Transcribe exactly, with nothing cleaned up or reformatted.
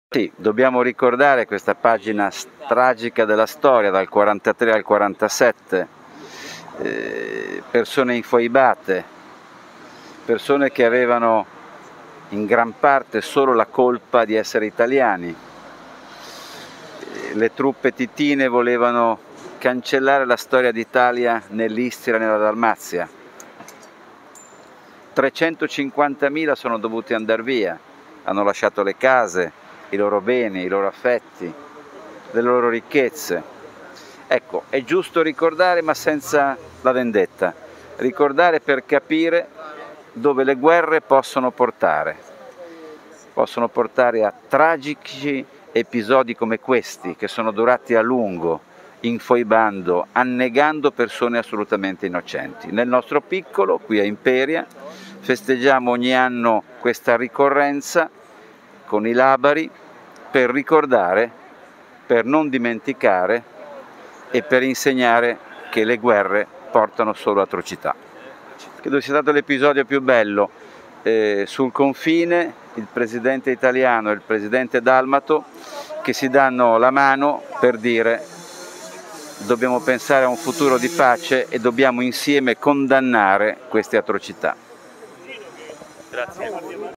Sì, dobbiamo ricordare questa pagina tragica della storia, dal quarantatré al quarantasette, eh, persone infoibate, persone che avevano in gran parte solo la colpa di essere italiani. Le truppe titine volevano cancellare la storia d'Italia nell'Istria e nella Dalmazia. trecentocinquantamila sono dovuti andare via, hanno lasciato le case, i loro beni, i loro affetti, le loro ricchezze. Ecco, è giusto ricordare ma senza la vendetta, ricordare per capire dove le guerre possono portare. Possono portare a tragici episodi come questi, che sono durati a lungo, infoibando, annegando persone assolutamente innocenti. Nel nostro piccolo, qui a Imperia, festeggiamo ogni anno questa ricorrenza con i labari per ricordare, per non dimenticare e per insegnare che le guerre portano solo atrocità. Credo sia stato l'episodio più bello. Eh, sul confine il presidente italiano e il presidente dalmato che si danno la mano per dire: dobbiamo pensare a un futuro di pace e dobbiamo insieme condannare queste atrocità. Grazie.